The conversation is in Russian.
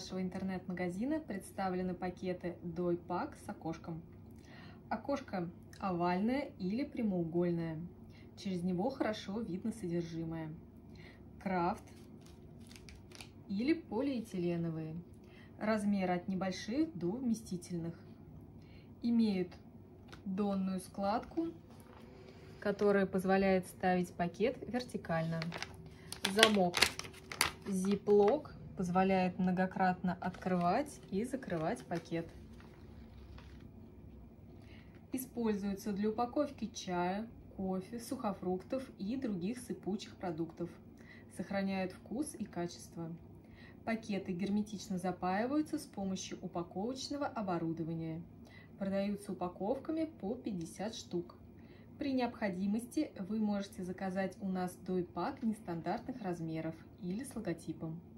нашего интернет-магазина представлены пакеты Дой-Пак с окошком. Окошко овальное или прямоугольное. Через него хорошо видно содержимое. Крафт или полиэтиленовые. Размеры от небольших до вместительных. Имеют донную складку, которая позволяет ставить пакет вертикально. Замок Ziploc позволяет многократно открывать и закрывать пакет. Используется для упаковки чая, кофе, сухофруктов и других сыпучих продуктов. Сохраняет вкус и качество. Пакеты герметично запаиваются с помощью упаковочного оборудования. Продаются упаковками по 50 штук. При необходимости вы можете заказать у нас Дой-Пак нестандартных размеров или с логотипом.